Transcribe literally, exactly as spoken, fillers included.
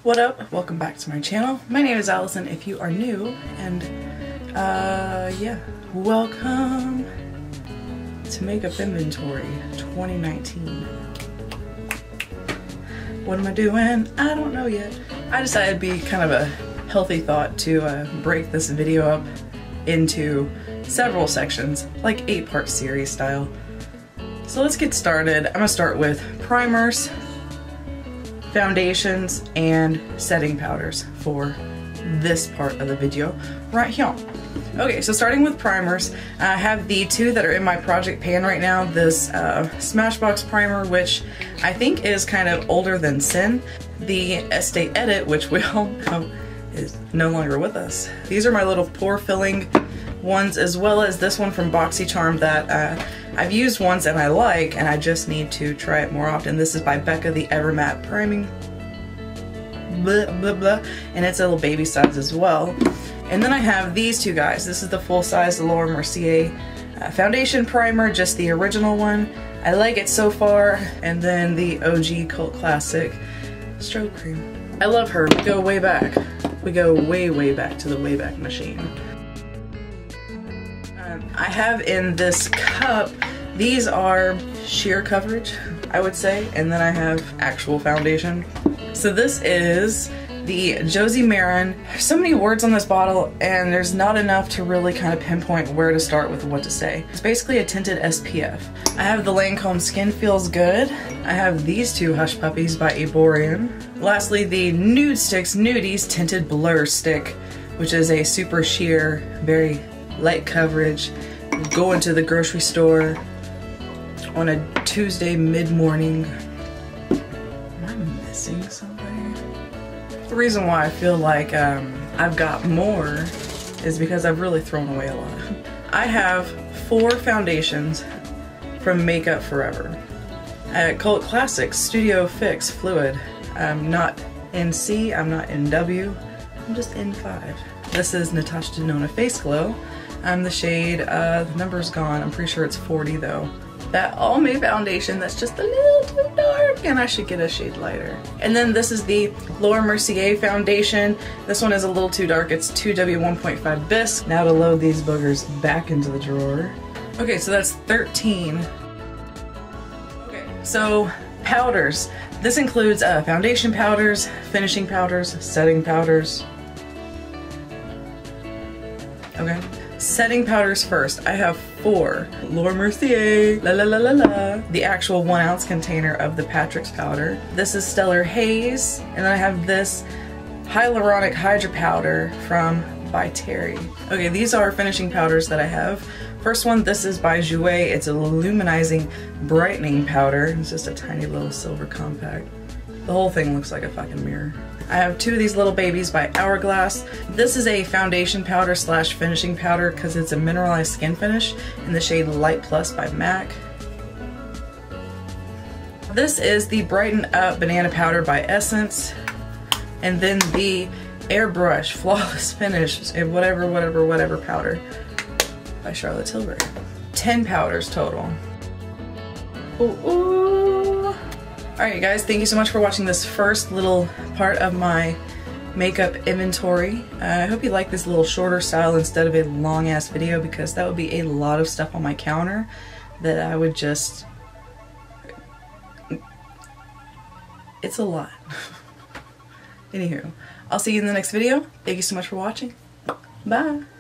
What up? Welcome back to my channel. My name is Allison if you are new, and uh, yeah, welcome to Makeup Inventory twenty nineteen. What am I doing? I don't know yet. I decided it'd be kind of a healthy thought to uh, break this video up into several sections, like eight part series style. So let's get started. I'm gonna start with primers, foundations, and setting powders for this part of the video right here. Okay, so starting with primers, I have the two that are in my project pan right now. This uh, Smashbox primer, which I think is kind of older than sin. The Estee Edit, which we all know is no longer with us. These are my little pore filling ones, as well as this one from BoxyCharm that uh, I've used once and I like, and I just need to try it more often. This is by Becca, the Ever Matte Priming blah blah blah, and it's a little baby size as well. And then I have these two guys. This is the full size Laura Mercier uh, foundation primer, just the original one. I like it so far. And then the O G cult classic strobe cream. I love her. We go way back. We go way way back to the Wayback Machine. Um, I have in this cup, these are sheer coverage, I would say, and then I have actual foundation. So this is the Josie Maran. There's so many words on this bottle and there's not enough to really kind of pinpoint where to start with what to say. It's basically a tinted S P F. I have the Lancome Skin Feels Good. I have these two Hush Puppies by Aborian. Lastly, the Nude Sticks Nudies Tinted Blur Stick, which is a super sheer, very light coverage. Go into the grocery store on a Tuesday mid-morning. Am I missing something? The reason why I feel like um, I've got more is because I've really thrown away a lot. I have four foundations from Makeup Forever. Uh, Cult Classics Studio Fix Fluid. I'm not in C, I'm not in W, I'm just in five. This is Natasha Denona Face Glow. I'm the shade, uh, the number's gone, I'm pretty sure it's forty though. That Alye foundation that's just a little too dark, and I should get a shade lighter. And then this is the Laura Mercier foundation. This one is a little too dark. It's two W one point five bisque. Now to load these boogers back into the drawer. Okay, so that's thirteen. Okay, so powders. This includes uh, foundation powders, finishing powders, setting powders. Okay. Setting powders first. I have four. Laura Mercier, la la la la la. The actual one ounce container of the Patrick's powder. This is Stellar Haze, and then I have this Hyaluronic Hydra powder from by Terry. Okay, these are finishing powders that I have. First one, this is by Jouer. It's a luminizing brightening powder. It's just a tiny little silver compact. The whole thing looks like a fucking mirror. I have two of these little babies by Hourglass. This is a foundation powder slash finishing powder because it's a mineralized skin finish in the shade Light Plus by MAC. This is the Brighten Up Banana Powder by Essence. And then the Airbrush Flawless Finish, whatever, whatever, whatever powder by Charlotte Tilbury. ten powders total. Ooh, ooh. Alright guys, thank you so much for watching this first little part of my makeup inventory. Uh, I hope you like this little shorter style instead of a long ass video, because that would be a lot of stuff on my counter that I would just... It's a lot. Anywho, I'll see you in the next video. Thank you so much for watching. Bye!